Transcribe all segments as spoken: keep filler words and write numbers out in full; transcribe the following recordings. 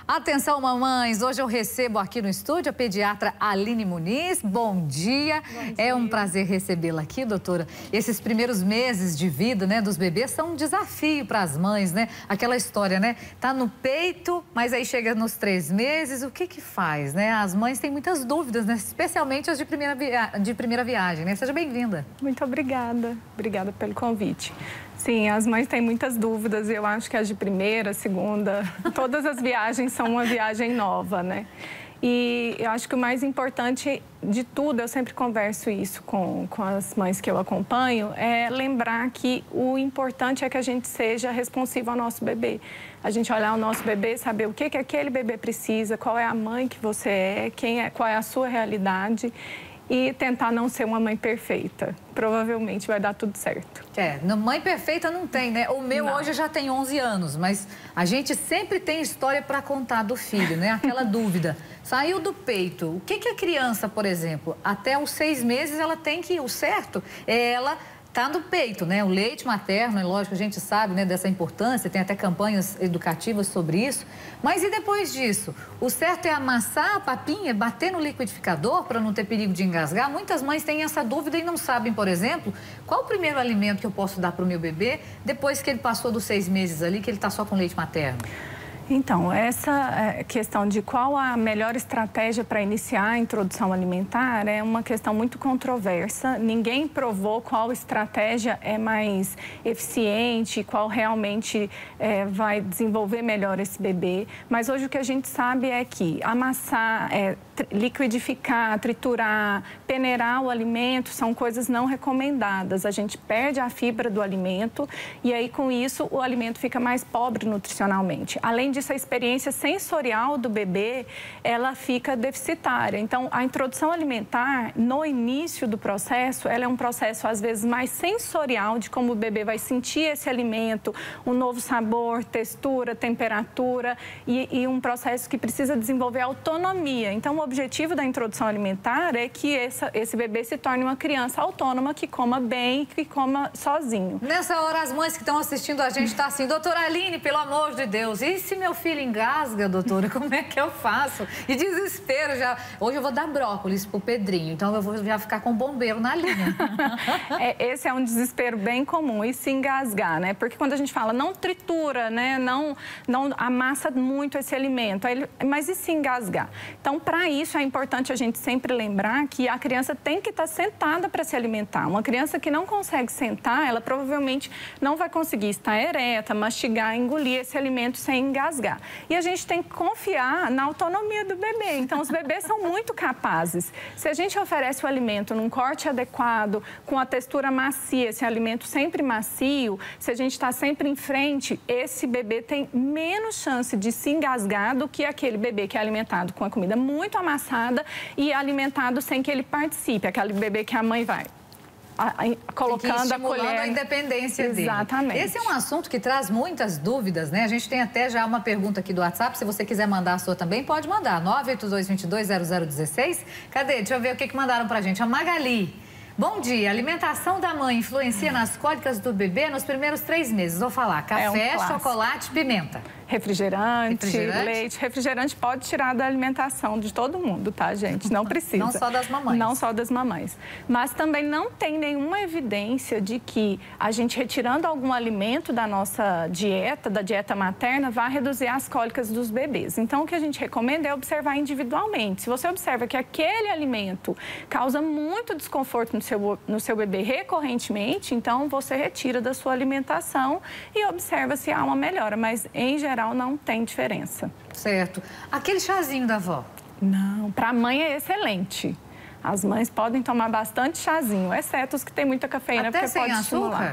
Atenção, mamães! Hoje eu recebo aqui no estúdio a pediatra Aline Muniz. Bom dia. Bom dia. É um prazer recebê-la aqui, doutora. Esses primeiros meses de vida, né, dos bebês são um desafio para as mães, né? Aquela história, né? Tá no peito, mas aí chega nos três meses, o que que faz, né? As mães têm muitas dúvidas, né? Especialmente as de primeira, via... de primeira viagem, né? Seja bem-vinda. Muito obrigada. Obrigada pelo convite. Sim, as mães têm muitas dúvidas e eu acho que as de primeira, segunda, todas as viagens são uma viagem nova, né? E eu acho que o mais importante de tudo, eu sempre converso isso com, com as mães que eu acompanho, é lembrar que o importante é que a gente seja responsivo ao nosso bebê. A gente olhar o nosso bebê, saber o que, que aquele bebê precisa, qual é a mãe que você é, quem é, qual é a sua realidade. E tentar não ser uma mãe perfeita. Provavelmente vai dar tudo certo. É, mãe perfeita não tem, né? O meu não. Hoje já tem onze anos, mas a gente sempre tem história para contar do filho, né? Aquela dúvida. Saiu do peito. O que que a criança, por exemplo, até os seis meses ela tem que... O certo é ela... Tá no peito, né? O leite materno, é lógico, a gente sabe, né, dessa importância, tem até campanhas educativas sobre isso. Mas e depois disso? O certo é amassar a papinha, bater no liquidificador para não ter perigo de engasgar? Muitas mães têm essa dúvida e não sabem, por exemplo, qual o primeiro alimento que eu posso dar para o meu bebê depois que ele passou dos seis meses ali, que ele está só com leite materno. Então, essa questão de qual a melhor estratégia para iniciar a introdução alimentar é uma questão muito controversa. Ninguém provou qual estratégia é mais eficiente, qual realmente é, vai desenvolver melhor esse bebê. Mas hoje o que a gente sabe é que amassar, é, liquidificar, triturar, peneirar o alimento são coisas não recomendadas. A gente perde a fibra do alimento e aí com isso o alimento fica mais pobre nutricionalmente. Além de essa experiência sensorial do bebê, ela fica deficitária. Então, a introdução alimentar, no início do processo, ela é um processo, às vezes, mais sensorial de como o bebê vai sentir esse alimento, um novo sabor, textura, temperatura e, e um processo que precisa desenvolver autonomia. Então, o objetivo da introdução alimentar é que essa, esse bebê se torne uma criança autônoma, que coma bem, que coma sozinho. Nessa hora, as mães que estão assistindo a gente estão assim, doutora Aline, pelo amor de Deus, e se meu filho engasga, doutora, como é que eu faço? E desespero já. Hoje eu vou dar brócolis pro Pedrinho, então eu vou já ficar com o bombeiro na linha. É, esse é um desespero bem comum, e se engasgar, né? Porque quando a gente fala, não tritura, né? Não, não amassa muito esse alimento, aí, mas e se engasgar? Então, para isso, é importante a gente sempre lembrar que a criança tem que estar sentada para se alimentar. Uma criança que não consegue sentar, ela provavelmente não vai conseguir estar ereta, mastigar, engolir esse alimento sem engasgar. E a gente tem que confiar na autonomia do bebê. Então, os bebês são muito capazes. Se a gente oferece o alimento num corte adequado, com a textura macia, esse alimento sempre macio, se a gente está sempre em frente, esse bebê tem menos chance de se engasgar do que aquele bebê que é alimentado com a comida muito amassada e alimentado sem que ele participe. Aquele bebê que a mãe vai A, a, colocando a colher, a independência dele. Exatamente. Esse é um assunto que traz muitas dúvidas, né? A gente tem até já uma pergunta aqui do WhatsApp, se você quiser mandar a sua também, pode mandar, nove oito dois, dois dois, zero zero um seis. Cadê? Deixa eu ver o que que mandaram pra gente. A Magali. Bom dia, a alimentação da mãe influencia nas cólicas do bebê nos primeiros três meses. Vou falar, café, é um chocolate, pimenta. Refrigerante, Refrigerante, leite. Refrigerante pode tirar da alimentação de todo mundo, tá, gente? Não precisa. Não só das mamães. Não só das mamães. Mas também não tem nenhuma evidência de que a gente retirando algum alimento da nossa dieta, da dieta materna, vai reduzir as cólicas dos bebês. Então, o que a gente recomenda é observar individualmente. Se você observa que aquele alimento causa muito desconforto no seu, no seu bebê recorrentemente, então você retira da sua alimentação e observa se há uma melhora. Mas, em geral, não tem diferença. Certo. Aquele chazinho da avó? Não, para a mãe é excelente. As mães podem tomar bastante chazinho, exceto os que tem muita cafeína, até porque sem pode açúcar? estimular.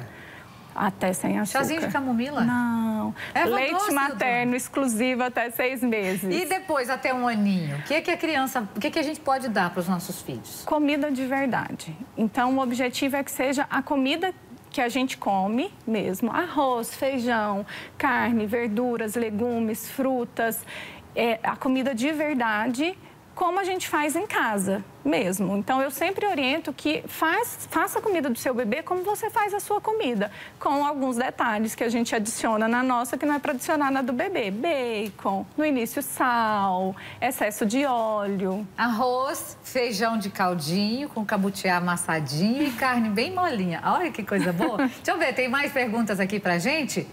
Até sem açúcar. Chazinho de camomila? Não. É leite doce, materno doutor? Exclusivo até seis meses. E depois, até um aninho? O que, que a criança, o que, que a gente pode dar para os nossos filhos? Comida de verdade. Então, o objetivo é que seja a comida que a gente come mesmo, arroz, feijão, carne, verduras, legumes, frutas, é, a comida de verdade como a gente faz em casa mesmo. Então, eu sempre oriento que faz, faça a comida do seu bebê como você faz a sua comida, com alguns detalhes que a gente adiciona na nossa, que não é para adicionar na do bebê. Bacon, no início sal, excesso de óleo. Arroz, feijão de caldinho, com cabutiá amassadinho e carne bem molinha. Olha que coisa boa. Deixa eu ver, tem mais perguntas aqui pra gente?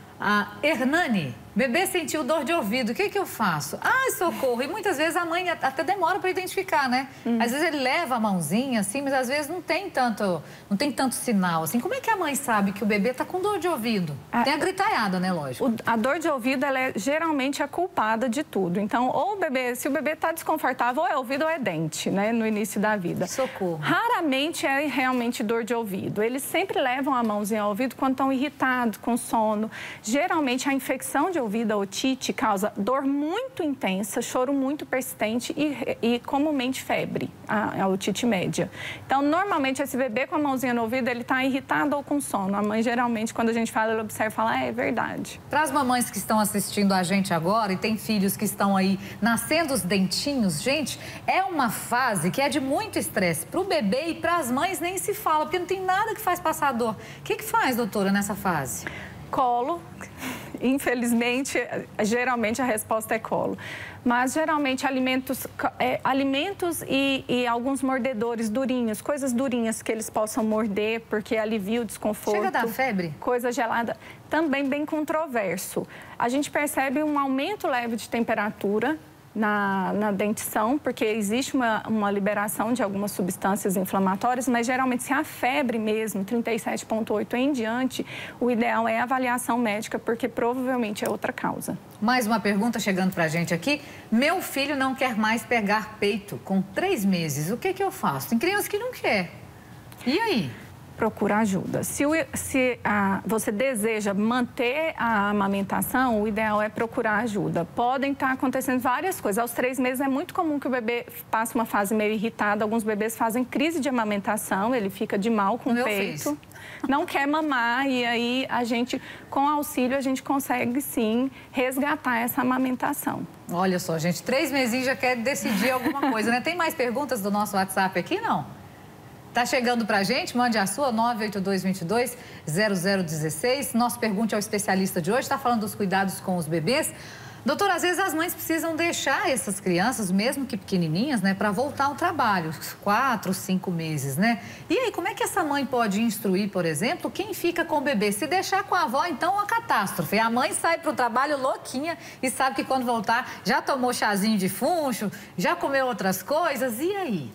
A Hernani, bebê sentiu dor de ouvido, o que que eu faço? Ai, socorro! E muitas vezes a mãe até demora para identificar, né? Hum. Às vezes ele leva a mãozinha, assim, mas às vezes não tem tanto, não tem tanto sinal, assim. Como é que a mãe sabe que o bebê tá com dor de ouvido? A, tem a gritaiada, né, lógico? O, a dor de ouvido, ela é geralmente a culpada de tudo. Então, ou o bebê, se o bebê tá desconfortável, ou é ouvido ou é dente, né, no início da vida. Socorro! Raramente é realmente dor de ouvido. Eles sempre levam a mãozinha ao ouvido quando estão irritados, com sono. Geralmente, a infecção de ouvido, a otite, causa dor muito intensa, choro muito persistente e, e comumente febre, a, a otite média. Então, normalmente, esse bebê com a mãozinha no ouvido, ele está irritado ou com sono. A mãe, geralmente, quando a gente fala, ela observa e fala, ah, é verdade. Para as mamães que estão assistindo a gente agora e tem filhos que estão aí nascendo os dentinhos, gente, é uma fase que é de muito estresse. Para o bebê e para as mães nem se fala, porque não tem nada que faz passar dor. O que que faz, doutora, nessa fase? Colo. Infelizmente, geralmente a resposta é colo. Mas, geralmente, alimentos, é, alimentos e, e alguns mordedores durinhos, coisas durinhas que eles possam morder, porque alivia o desconforto. Chega a dar febre? Coisa gelada. Também bem controverso. A gente percebe um aumento leve de temperatura Na, na dentição, porque existe uma, uma liberação de algumas substâncias inflamatórias, mas geralmente se a febre mesmo, trinta e sete ponto oito em diante, o ideal é a avaliação médica, porque provavelmente é outra causa. Mais uma pergunta chegando pra gente aqui. Meu filho não quer mais pegar peito com três meses. O que que eu faço? Tem criança que não quer. E aí? Procura ajuda. Se, o, se a, você deseja manter a amamentação, o ideal é procurar ajuda. Podem estar acontecendo várias coisas. Aos três meses é muito comum que o bebê passe uma fase meio irritada. Alguns bebês fazem crise de amamentação, ele fica de mal com o peito. Não quer mamar e aí a gente, com auxílio, a gente consegue sim resgatar essa amamentação. Olha só, gente, três meses já quer decidir alguma coisa, né? Tem mais perguntas do nosso WhatsApp aqui, não? Tá chegando pra gente, mande a sua, nove oito dois, dois dois, zero zero um seis. Nosso Pergunte ao Especialista de hoje está falando dos cuidados com os bebês. Doutor, às vezes as mães precisam deixar essas crianças, mesmo que pequenininhas, né, para voltar ao trabalho, quatro, cinco meses, né? E aí, como é que essa mãe pode instruir, por exemplo, quem fica com o bebê? Se deixar com a avó, então, uma catástrofe. A mãe sai para o trabalho louquinha e sabe que quando voltar já tomou chazinho de funcho, já comeu outras coisas, e aí?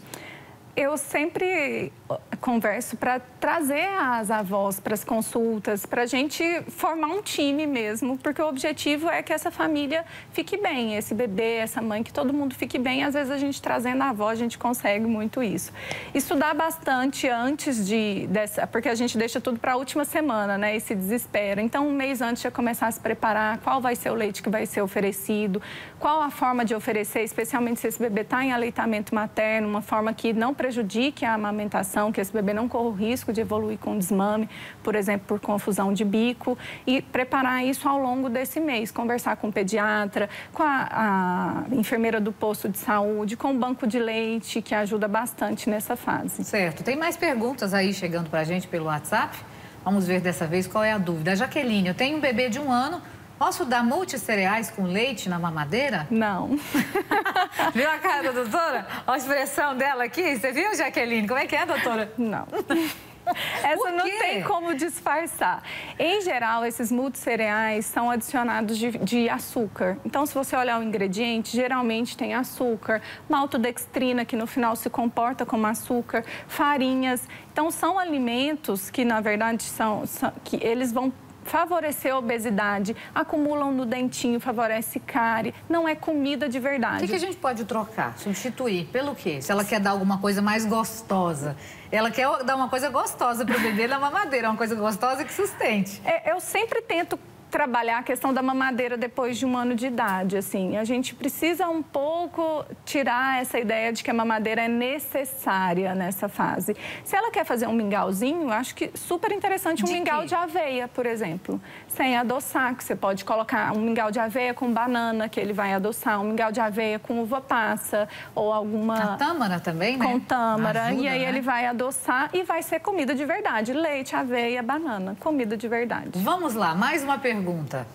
Eu sempre converso para trazer as avós para as consultas, para a gente formar um time mesmo, porque o objetivo é que essa família fique bem, esse bebê, essa mãe, que todo mundo fique bem. Às vezes a gente trazendo a avó, a gente consegue muito isso. Estudar bastante antes de, dessa, porque a gente deixa tudo para a última semana, né, e se desespera. Então, um mês antes já começar a se preparar, qual vai ser o leite que vai ser oferecido, qual a forma de oferecer, especialmente se esse bebê está em aleitamento materno, uma forma que não prejudique a amamentação, que esse bebê não corra o risco de evoluir com desmame, por exemplo, por confusão de bico, e preparar isso ao longo desse mês, conversar com o pediatra, com a, a enfermeira do posto de saúde, com o banco de leite, que ajuda bastante nessa fase. Certo. Tem mais perguntas aí chegando pra gente pelo WhatsApp? Vamos ver dessa vez qual é a dúvida. Jaqueline, eu tenho um bebê de um ano, posso dar multicereais com leite na mamadeira? Não. Viu a cara da doutora? Olha a expressão dela aqui. Você viu, Jaqueline? Como é que é, doutora? Não. Essa não tem como disfarçar. Em geral, esses multicereais são adicionados de, de açúcar. Então, se você olhar o ingrediente, geralmente tem açúcar, maltodextrina, que no final se comporta como açúcar, farinhas. Então, são alimentos que, na verdade, são, são que eles vão favorecer a obesidade, acumulam no dentinho, favorece cárie, não é comida de verdade. O que, que a gente pode trocar, substituir? Pelo quê? Se ela quer dar alguma coisa mais gostosa, ela quer dar uma coisa gostosa para o bebê na mamadeira, uma coisa gostosa que sustente. É, eu sempre tento trabalhar a questão da mamadeira depois de um ano de idade, assim. A gente precisa um pouco tirar essa ideia de que a mamadeira é necessária nessa fase. Se ela quer fazer um mingauzinho, acho que super interessante um de mingau quê? de aveia, por exemplo. Sem adoçar, que você pode colocar um mingau de aveia com banana, que ele vai adoçar, um mingau de aveia com uva passa, ou alguma... A tâmara também, né? Com tâmara, Ajuda, e aí né? ele vai adoçar e vai ser comida de verdade. Leite, aveia, banana, comida de verdade. Vamos lá, mais uma pergunta.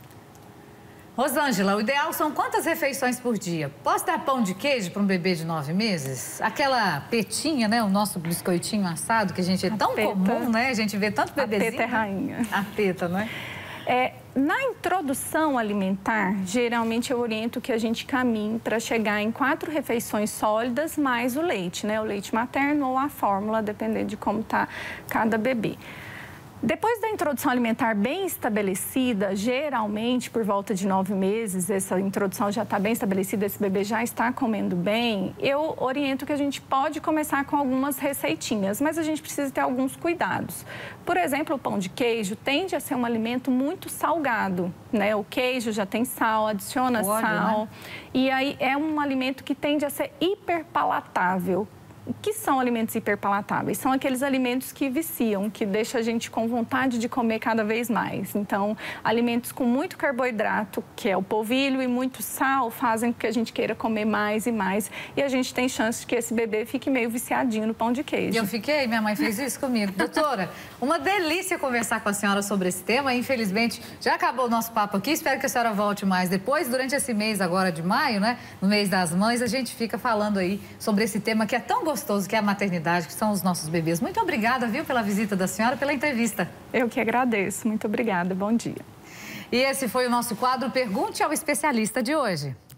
Rosângela, o ideal são quantas refeições por dia? Posso dar pão de queijo para um bebê de nove meses? Aquela petinha, né? O nosso biscoitinho assado, que a gente é tão peta. comum, né? A gente vê tanto bebezinho. A peta é rainha. A peta, né? É, na introdução alimentar, geralmente eu oriento que a gente caminhe para chegar em quatro refeições sólidas mais o leite, né? O leite materno ou a fórmula, dependendo de como está cada bebê. Depois da introdução alimentar bem estabelecida, geralmente por volta de nove meses, essa introdução já está bem estabelecida, esse bebê já está comendo bem, eu oriento que a gente pode começar com algumas receitinhas, mas a gente precisa ter alguns cuidados. Por exemplo, o pão de queijo tende a ser um alimento muito salgado, né? O queijo já tem sal, adiciona óleo, sal, né? E aí é um alimento que tende a ser hiperpalatável. O que são alimentos hiperpalatáveis? São aqueles alimentos que viciam, que deixam a gente com vontade de comer cada vez mais. Então, alimentos com muito carboidrato, que é o polvilho, e muito sal, fazem com que a gente queira comer mais e mais. E a gente tem chance de que esse bebê fique meio viciadinho no pão de queijo. E eu fiquei, minha mãe fez isso comigo. Doutora, uma delícia conversar com a senhora sobre esse tema. Infelizmente, já acabou o nosso papo aqui. Espero que a senhora volte mais depois. Durante esse mês agora de maio, né? No mês das mães, a gente fica falando aí sobre esse tema que é tão gostoso, que é a maternidade, que são os nossos bebês. Muito obrigada, viu, pela visita da senhora, pela entrevista. Eu que agradeço. Muito obrigada. Bom dia. E esse foi o nosso quadro Pergunte ao Especialista de hoje.